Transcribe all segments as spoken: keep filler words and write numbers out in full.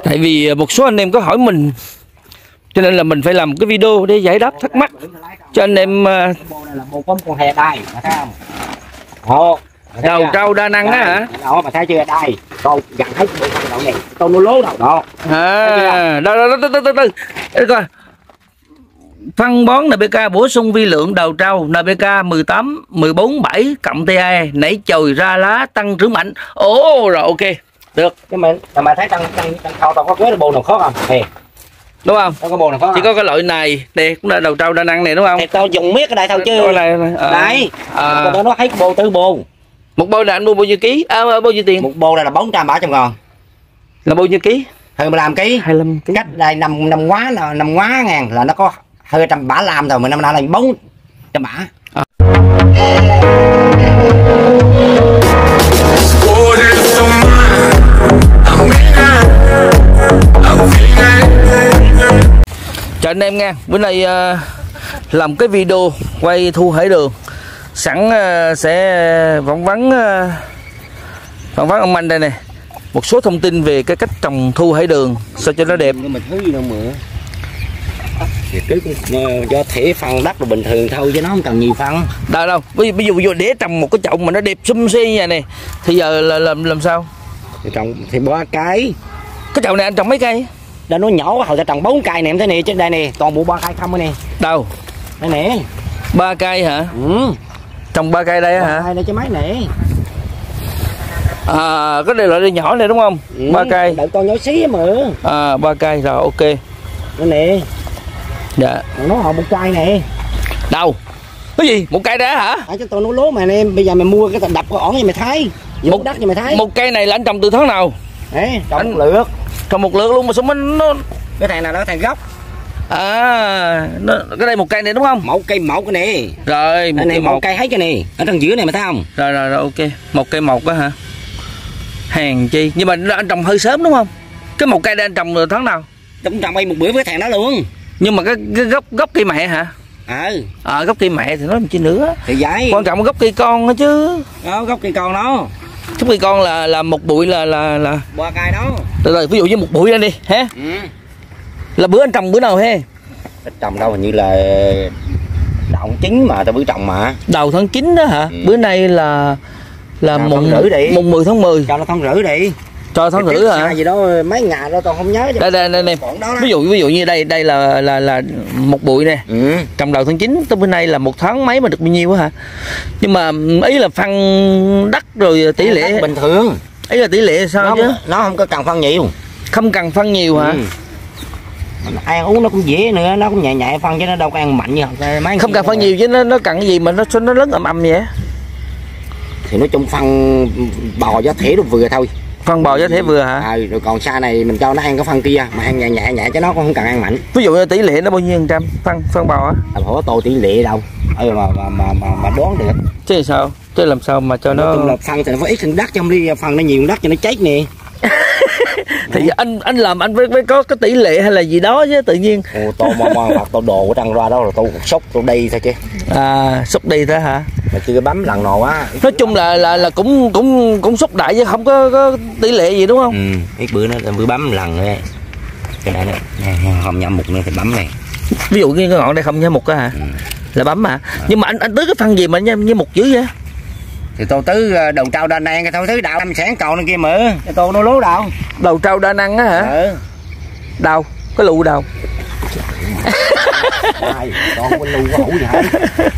Tại vì một số anh em có hỏi mình, cho nên là mình phải làm một cái video để giải đáp thắc mắc cho anh em. Bồ này là bồ có một con hề đây, thấy không? Ồ, đầu trâu đa năng á hả? Đó, mà thấy chưa đây? Con dặn hết bộ con đậu này, con nó lố đâu đó. À, đâu đâu từ từ từ từ. Để coi. Phân bón en pê ca bổ sung vi lượng đầu trâu en pê ca mười tám, mười bốn, bảy cộng tê a nảy chồi ra lá tăng trưởng mạnh. Ồ rồi ok. Được. Cái mình mà thấy tăng tăng tăng khâu tao có cái bồ nào khó không? Hề. Đúng không? Có bồ nào khó? Chỉ có cái loại này, đây cũng là đầu trâu đa năng này đúng không? Thì tao dùng miết ở đây thôi chứ. Đây, à, đây. À, tao nói thấy bồ tư bồ. Một bô này anh mua bao nhiêu ký? À, bao nhiêu tiền? Một bồ này là bốn trăm ba trăm ngàn. Là bao nhiêu ký? Hơn mười lăm ký. hai mươi lăm ký. Cách đây năm năm ngoá năm ngoá ngàn là nó có hơi trăm bả làm rồi, mà năm nay là bốn trăm bả. À. Chào anh em nha, bữa nay uh, làm cái video quay thu hải đường, sẵn uh, sẽ phỏng vấn uh, phỏng vấn ông anh đây nè, một số thông tin về cái cách trồng thu hải đường sao cho nó đẹp. Nhưng mà thứ gì đâu mượn do thể phân đất là bình thường thôi chứ nó không cần nhiều phân đâu đâu. Ví, ví dụ ví dụ để trồng một cái chậu mà nó đẹp xum xi như vậy này thì giờ là làm làm sao? Thì trồng thì ba cái. Cái chậu này anh trồng mấy cây? Đã nó nhỏ hồi ta trồng bốn cây nè, em thấy nè, trên đây nè toàn bộ ba cây không nè. Đâu? Đây nè. Ba cây hả? Ừ. Trồng ba cây đây ba hả? cây đây chứ mấy nè. À, cái này loại đây nhỏ này đúng không? Ừ, ba cây. đậu to nhỏ xí mà. À, ba cây rồi ok. Đây nè. Dạ. Nó họ một cây nè. Đâu? Cái gì? Một cây đó hả? À, cho tôi nó lố mà em, bây giờ mày mua cái đập cái ỏn gì mày thấy? Một, một đất gì mày thấy? Một cây này là anh trồng từ tháng nào? Đấy, trồng anh... một lượt. Trồng một lượt luôn mà sao nó cái thằng nào đó thằng gốc. À, nó... cái đây một cây này đúng không? Một cây một cái nè. Rồi, một này cây một một cây hết cái này. Ở trong giữa này mày thấy không? Rồi rồi rồi ok. Một cây một đó hả? Hàng chi. Nhưng mà anh trồng hơi sớm đúng không? Cái một cây đây anh trồng từ tháng nào? Trồng trồng bay một bữa với thằng đó luôn. Nhưng mà cái, cái gốc gốc cây mẹ hả? Ừ. À, gốc cây mẹ thì nói làm chi nữa. Thì vậy. Quan trọng là gốc cây con đó chứ. Đó, gốc cây con đó. Gốc cây con là là một bụi là là là ba cây đó. Rồi, rồi ví dụ như một bụi lên đi, ha? Ừ. Là bữa anh trồng bữa nào he? Trồng đâu hình như là đầu chín mà tao bữa trồng mà. Đầu tháng chín đó hả? Ừ. Bữa nay là là Cho mùng mùng mười tháng mười. Cho nó tháng rưỡi đi. Cho tháng rưỡi hả? Gì đó mấy ngày đó tao không nhớ. Đây đây đây này. Ví dụ ví dụ như đây đây là là là một bụi nè. Ừ. Trồng đầu tháng chín tới bữa nay là một tháng mấy mà được bao nhiêu á hả? Nhưng mà ý là phân đất rồi tỷ lệ đất bình thường. Ý là tỷ lệ sao nó chứ? Không, nó không có cần phân nhiều. Không cần phân nhiều hả? Ừ. Ăn uống nó cũng dễ nữa, nó cũng nhẹ nhẹ phân chứ nó đâu có ăn mạnh như mấy. Không cần phân nhiều chứ nó nó cần cái gì mà nó nó lớn ầm ầm vậy? Thì nói chung phân bò giá thể nó vừa thôi. Phân bò giá thể vừa hả? À, rồi còn xa này mình cho nó ăn cái phân kia mà ăn nhẹ nhẹ nhẹ chứ nó cũng không cần ăn mạnh. Ví dụ như tỷ lệ nó bao nhiêu phần trăm phân phân bò á? Không có tô tỷ lệ đâu. Ừ, mà, mà mà mà mà đoán được. Chứ sao? Chứ làm sao mà cho nó, nó... là phân thì nó phải ít hơn đất trong đi, phân nó nhiều đất cho nó chết nè. Thì anh anh làm anh phải, phải có cái tỷ lệ hay là gì đó chứ tự nhiên. Ồ, tô mà mà hoặc tô đồ của trăng ra đó rồi tô sốc tô đi thôi chứ. À, xúc đi thôi hả? Mà chưa bấm lần nào á. Nói chung là là là cũng cũng cũng xúc đại chứ không có, có tỷ lệ gì đúng không? Ừ, ít bữa nó bữa bấm lần rồi. Cái này nè, không nhâm mục nữa thì bấm này. Ví dụ như cái ngọn đây không nhâm mục á hả? Ừ. Là bấm mà. À. Nhưng mà anh anh tưới cái phân gì mà nhâm như mục dữ vậy? Thì tôi tứ đầu trâu đa năng cái thôi thứ đạo năm sáng cầu này kia mở cái tôi nó lố đâu. Đầu trâu đa năng á hả? Ừ. Đâu? Cái lụ đâu? Đây, con có lụ có hủ gì hả?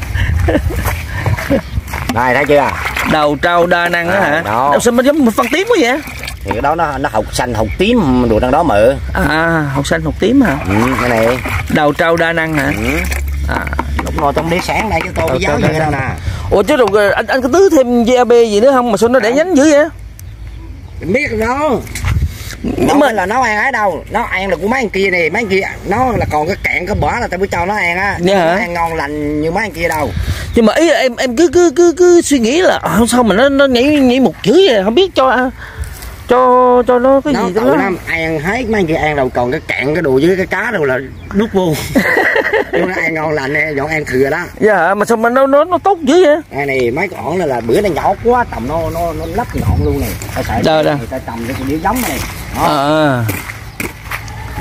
Đây thấy chưa? Đầu trâu đa năng á à, hả? Đó. Đâu sao mà giống phân tím quá vậy? Thì cái đó nó nó hột xanh hột tím đồ trong đó mở. À, hột xanh hột tím hả? Ừ, cái này. Đầu trâu đa năng hả? Ừ. À, lúc ngồi trong đĩa sáng đây cho tôi cái giáo vậy đâu nè. Ủa chứ rồi anh anh có tưới thêm giê a bê gì nữa không mà sao nó để nhánh dữ vậy? Biết đó. Nhưng mà là nó ăn ở đâu, nó ăn là của mấy anh kia này, mấy anh kia nó là còn cái cạn cái bỏ là tao mới cho nó ăn á. Nó ăn ngon lành như mấy anh kia đâu. Nhưng mà ý là em em cứ cứ cứ cứ suy nghĩ là à, sao mà nó nó nhảy nhảy một chữ vậy, không biết cho cho cho nó cái nó gì đó. Nó ăn hết mấy anh kia ăn đâu, còn cái cạn cái đồ với cái cá đâu là đút vô. Nhưng nó ăn ngon lành nè, dọn ăn thừa đó. Dạ mà sao mà nó nó nó tốt dữ vậy? Cái này mấy cái ỏn này là bữa nó nhỏ quá tầm nó nó nó lấp nhọn luôn này. Phải sợ đâu đâu. Người ta trồng cái đĩa giống này. À.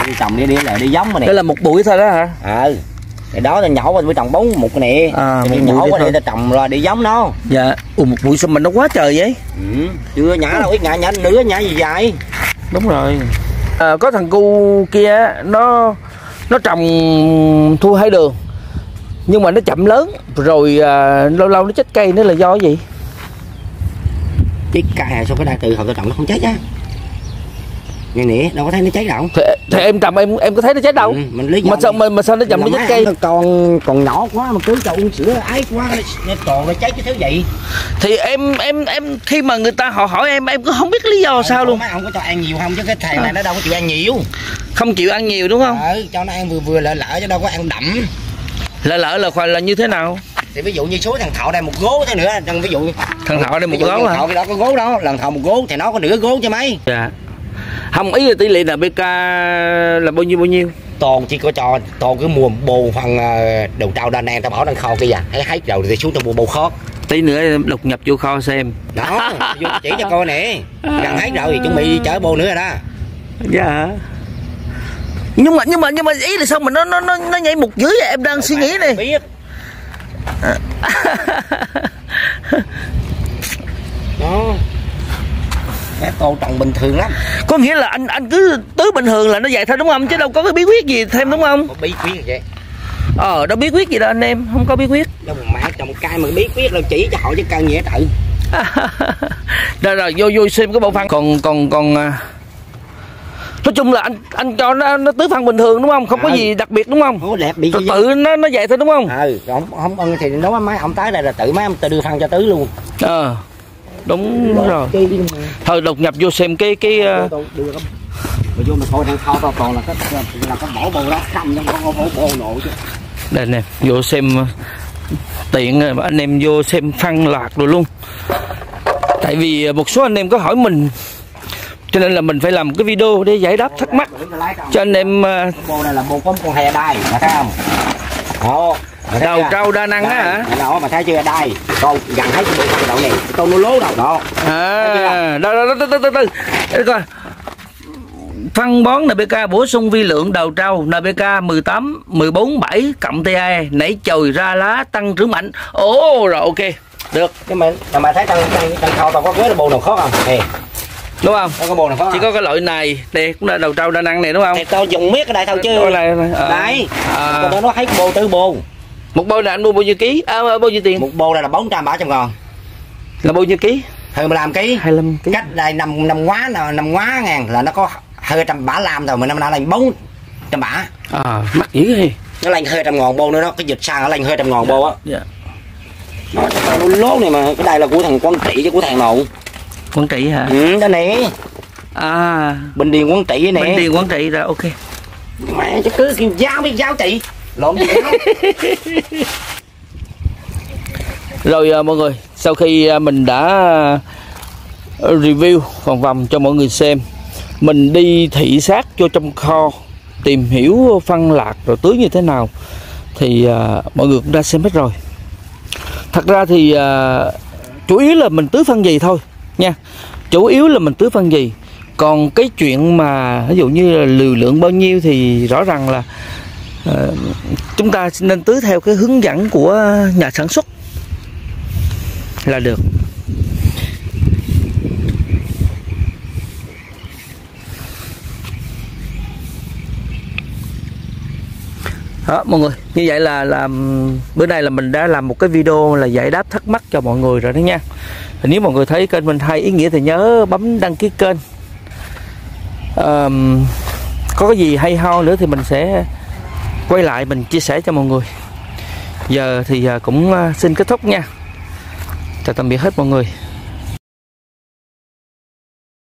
đi trồng đi đi là đi giống mà này. Đây là một bụi thôi đó hả? Ờ. Cái đó là nhỏ rồi mới trồng bốn một cái này. À, một nhỏ quá để ta trồng rồi đi giống nó. Dạ. Ủa một bụi sao mà nó quá trời vậy? Ừ. Chưa nhả đâu, ít nhả nhả nữa nhả gì vậy? Đúng rồi. À, có thằng cu kia nó nó trồng thu hai đường nhưng mà nó chậm lớn rồi à, lâu lâu nó chết cây nữa là do cái gì? Chết cây sao cái đại từ hồi tôi trồng nó không chết á. Nghe nè, đâu có thấy nó cháy đâu. Thì, thì em trồng em em có thấy nó chết đâu? Ừ, mình lý mà sao mà, mà sao nó chậm nó chết cây? Còn còn nhỏ quá mà cứ cho uống sữa ái quá nó toàn nó cháy cái thứ gì. Thì em em em khi mà người ta họ hỏi em em cũng không biết lý do sao luôn. Mấy ông có cho ăn nhiều không chứ cái thằng này nó đâu có chịu ăn nhiều. Không chịu ăn nhiều đúng không? Ừ, cho nó ăn vừa vừa lỡ lỡ chứ đâu có ăn đậm. Lỡ lỡ là khoai là như thế nào? Thì ví dụ như số thằng Thọ đây một gố thế nữa, thằng ví dụ thằng Thọ đây một gố hả? Thọ cái đó có gố đó, lần Thọ một gố thì nó có nửa gố chứ mấy. Dạ. Không, ý là tỷ lệ en pê ca là bao nhiêu bao nhiêu? Toàn chỉ có cho toàn cứ mua bồ phần đầu trâu đa nang tao bỏ đang kho kia à, thấy hết rồi thì xuống tao mua bồ khó. Tí nữa em đột nhập vô kho xem. Đó, vô chỉ cho coi nè. Gần hết rồi thì chuẩn bị chở bồ nữa rồi đó. Dạ. Nhưng mà nhưng mà nhưng mà ý là sao mà nó nó nó nó nhảy một dưới vậy? Em đang suy nghĩ này. Biết. Đó. Cái tô trồng bình thường lắm. Có nghĩa là anh anh cứ tưới bình thường là nó vậy thôi đúng không? Chứ đâu có cái bí quyết gì thêm đúng không? Có bí quyết vậy. Ờ, đâu bí quyết gì đâu anh em, không có bí quyết. Đâu mà mẹ trồng cây mà bí quyết đâu chỉ cho họ chứ cần gì hết tự. Rồi rồi vô vô xem cái bộ phân. Còn còn còn nói chung là anh anh cho nó nó tưới phân bình thường đúng không? Không à, có gì đặc biệt đúng không? Không đẹp bị tự, tự nó nó vậy thôi đúng không? Ừ, không không không thì nói mấy ông tới đây là tự mấy ông tự đưa phân cho tưới luôn. Ờ. Đúng, đúng rồi. Thôi đột nhập vô xem cái cái uh... mà vô mà coi đang kho to còn là cái là cái bỏ bồ đó không trong có bỏ bồ nội chứ. Đây nè, vô xem tiện anh em vô xem phân lạc rồi luôn. Tại vì một số anh em có hỏi mình cho nên là mình phải làm một cái video để giải đáp thắc mắc cho anh em. Bồ này là bồ có con hè đai, mà thấy không? Ồ, đầu trâu đa năng á hả? Đó mà thấy chưa, đây con gần hết cái bộ đậu này, con nó lố đầu đó. À, đó đó đó từ từ từ coi. Phân bón en pê ca bổ sung vi lượng đầu trâu en pê ca mười tám, mười bốn, bảy cộng tê a nảy chồi ra lá tăng trưởng mạnh. Ồ rồi ok. Được. Nhưng mà mà thấy trong trong kho tao có cái là bồ nào khó không? Nè. Đúng không? Không có bồ nào khó. Chỉ có cái loại này, đây cũng là đầu trâu đa năng này đúng không? Thì tao dùng miết cái đây thôi chứ. Đây này. À. Đây. À. Tao nó thấy bồ tư bồ. Một bồ này anh mua bao nhiêu ký? À, bao nhiêu tiền? Một bồ này là bốn trăm ba trăm ngàn. Là bao nhiêu ký? hai mươi lăm ký. hai mươi lăm ký. Cách đây năm năm ngoá năm ngoá ngàn là nó có hai trăm bả lam rồi, mà năm nay lên bốn trăm bả. À, mắc dữ gì? Nó lên hai trăm ngàn bô nữa đó, cái dịch sang nó lên hai trăm ngàn bô á. Dạ. Nó lố này mà cái đây là của thằng Quảng Trị chứ của thằng nào? Quảng Trị hả? Ừ, đó nè. À, Bình Điền Quảng Trị nè. Bình Điền Quảng Trị rồi, ok. Mẹ chứ cứ kêu giáo biết giáo chị. Lộn gì giáo. Rồi à, mọi người, sau khi à, mình đã review vòng vòng cho mọi người xem, mình đi thị sát vô trong kho tìm hiểu phân lạc rồi tưới như thế nào thì à, mọi người cũng đã xem hết rồi. Thật ra thì à, chủ yếu là mình tưới phân gì thôi nha, chủ yếu là mình tưới phân gì. Còn cái chuyện mà ví dụ như là liều lượng bao nhiêu thì rõ ràng là à, chúng ta nên tưới theo cái hướng dẫn của nhà sản xuất là được. Đó mọi người, như vậy là làm bữa nay là mình đã làm một cái video là giải đáp thắc mắc cho mọi người rồi đó nha. Nếu mọi người thấy kênh mình hay ý nghĩa thì nhớ bấm đăng ký kênh. À, có cái gì hay ho nữa thì mình sẽ quay lại mình chia sẻ cho mọi người. Giờ thì cũng xin kết thúc nha. Chào tạm biệt hết mọi người.